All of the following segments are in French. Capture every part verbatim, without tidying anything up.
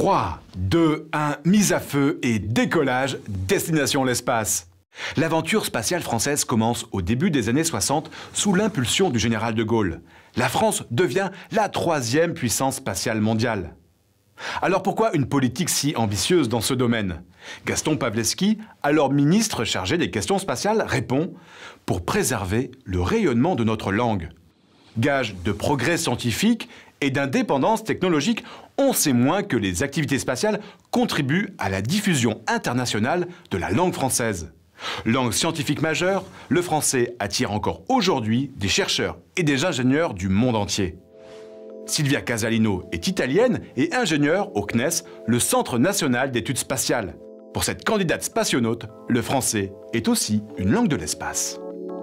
trois, deux, un, mise à feu et décollage, destination l'espace. L'aventure spatiale française commence au début des années soixante sous l'impulsion du général de Gaulle. La France devient la troisième puissance spatiale mondiale. Alors pourquoi une politique si ambitieuse dans ce domaine? Gaston Pawlewski, alors ministre chargé des questions spatiales, répond « Pour préserver le rayonnement de notre langue ». Gage de progrès scientifique et d'indépendance technologique, on sait moins que les activités spatiales contribuent à la diffusion internationale de la langue française. Langue scientifique majeure, le français attire encore aujourd'hui des chercheurs et des ingénieurs du monde entier. Silvia Casalino est italienne et ingénieure au C N E S, le Centre national d'études spatiales. Pour cette candidate spationaute, le français est aussi une langue de l'espace.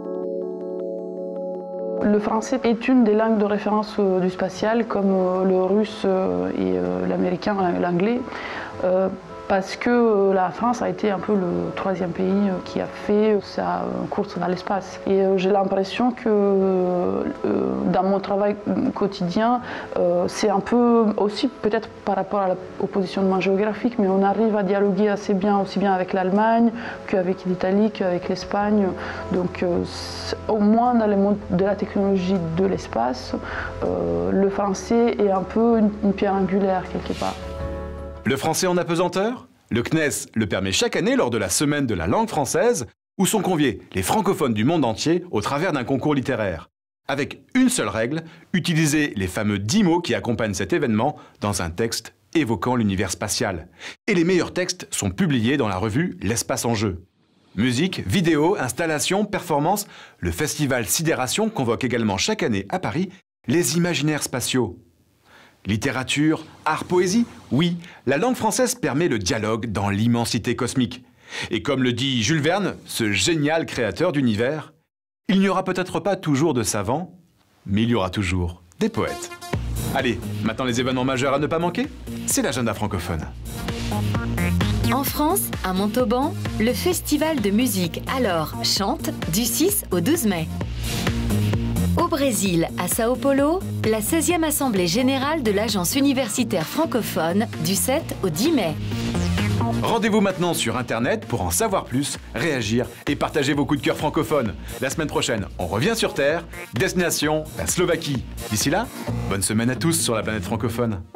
Le français est une des langues de référence du spatial, comme le russe et l'américain, l'anglais. Parce que la France a été un peu le troisième pays qui a fait sa course dans l'espace. Et j'ai l'impression que dans mon travail quotidien, c'est un peu aussi peut-être par rapport au positionnement géographique, mais on arrive à dialoguer assez bien, aussi bien avec l'Allemagne qu'avec l'Italie, qu'avec l'Espagne. Donc au moins dans le monde de la technologie de l'espace, le français est un peu une, une pierre angulaire quelque part. Le français en apesanteur? Le C N E S le permet chaque année lors de la semaine de la langue française, où sont conviés les francophones du monde entier au travers d'un concours littéraire. Avec une seule règle, utiliser les fameux dix mots qui accompagnent cet événement dans un texte évoquant l'univers spatial. Et les meilleurs textes sont publiés dans la revue L'Espace en jeu. Musique, vidéo, installation, performance, le festival Sidération convoque également chaque année à Paris les imaginaires spatiaux. Littérature, art, poésie, oui, la langue française permet le dialogue dans l'immensité cosmique. Et comme le dit Jules Verne, ce génial créateur d'univers, il n'y aura peut-être pas toujours de savants, mais il y aura toujours des poètes. Allez, maintenant les événements majeurs à ne pas manquer, c'est l'agenda francophone. En France, à Montauban, le festival de musique Alors Chante du six au douze mai. Au Brésil, à Sao Paulo, la seizième Assemblée générale de l'Agence universitaire francophone du sept au dix mai. Rendez-vous maintenant sur Internet pour en savoir plus, réagir et partager vos coups de cœur francophones. La semaine prochaine, on revient sur Terre, destination la Slovaquie. D'ici là, bonne semaine à tous sur la planète francophone.